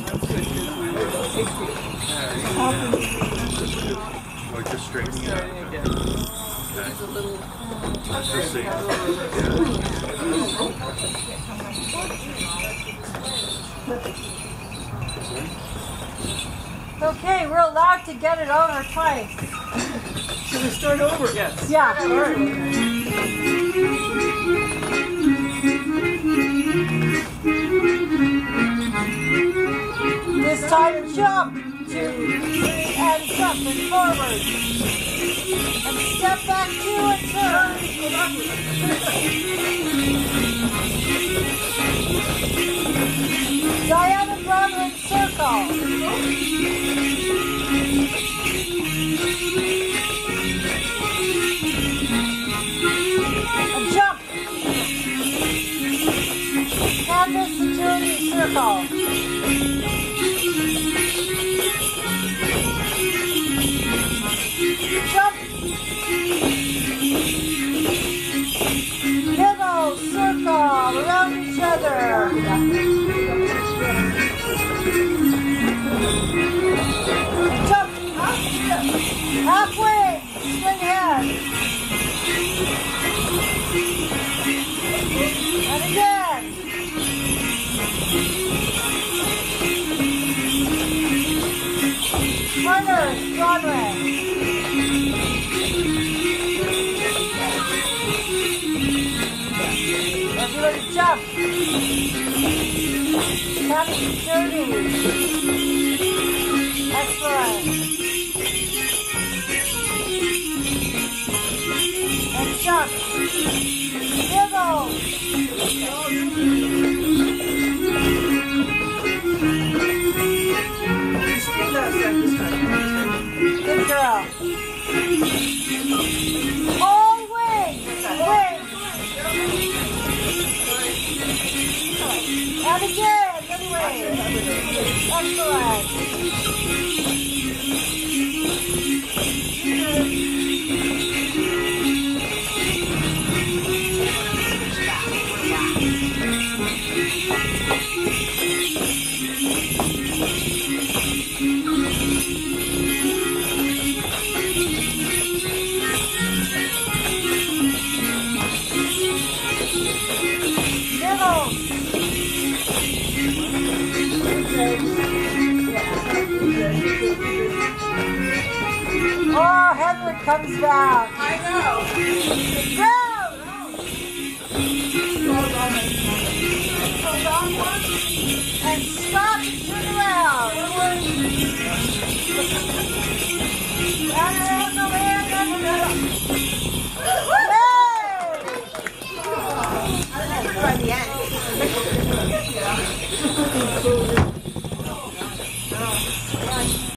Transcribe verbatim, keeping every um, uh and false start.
Or just straightening it out. Okay. Let's just see. Okay, we're allowed to get it over twice. Should we start over? Yes. Yeah. All right. This time jump, two, three, and jump and forward. And step back, two, and turn. Diana brother in circle. And jump. Canvas agility circle. Jump. Middle circle around each other. Jump. Halfway. Swing head. And again. Runners, Broadway. Everybody jump. Counting to thirty. Excellent. And jump. Middle. Good girl. All wings. Wings. And again, good way. Excellent. Middle. Oh, Hedwig comes back. I know. Round. And stop and turn around. And around, over here, and over there.